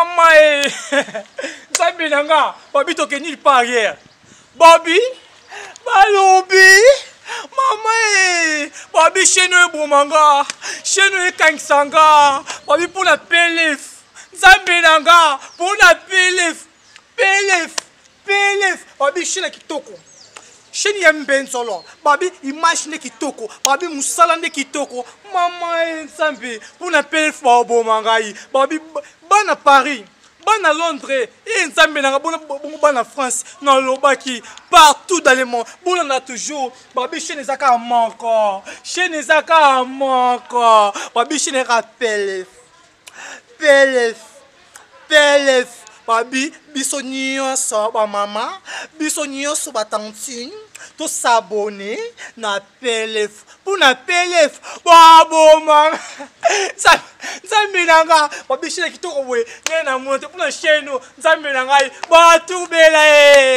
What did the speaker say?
Maman, Nzambe nanga, Babi toke nulle part hier. Babi, Balobi, Maman, Babi chez nous Bromanga, chez nous Kangsanga, Babi pour la PLF. Nzambe nanga, pour la PLF, PLF, Babi chez la Kitoko. Chez Yamben solo, Babi imagine Kitoko, Babi Moussalande Kitoko, Maman Nzambe, pour la PLF Babi, Babi, ban à Paris. Ban à Londres, et Nzambe nanga ban à France, dans l'Obaki, partout dans le monde. Bon on a toujours, Babi chez les Aka manko, chez les Aka manko, Babi chez les rappels, PLF, Babi bisonio so ba mama, bisonio so ba tantine, to s'abonner na PLF, pour na PLF, babo man. Nzambe nanga Babi chez qui to we na monte pour na chaîne Nzambe nanga ba tout bela